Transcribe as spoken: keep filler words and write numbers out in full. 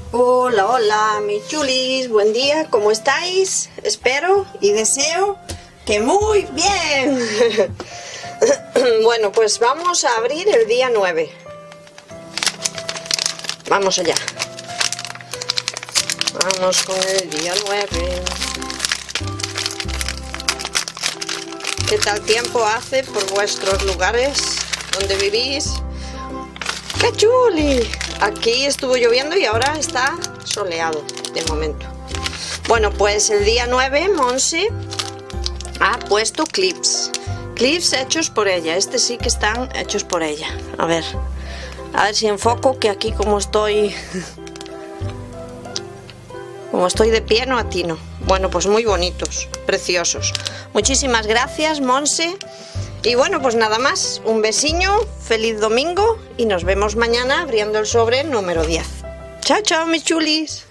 Hola, hola, mis chulis, buen día, ¿cómo estáis? Espero y deseo que muy bien. Bueno, pues vamos a abrir el día nueve. Vamos allá. Vamos con el día nueve. ¿Qué tal tiempo hace por vuestros lugares donde vivís? ¡Qué chuli! Aquí estuvo lloviendo y ahora está soleado de momento. Bueno, pues el día nueve Monse ha puesto clips. Clips hechos por ella. Este sí que están hechos por ella. A ver, a ver si enfoco, que aquí como estoy... Como estoy de pie no atino. Bueno, pues muy bonitos, preciosos. Muchísimas gracias, Monse. Y bueno, pues nada más, un besiño, feliz domingo y nos vemos mañana abriendo el sobre número diez. Chao, chao, mis chulis.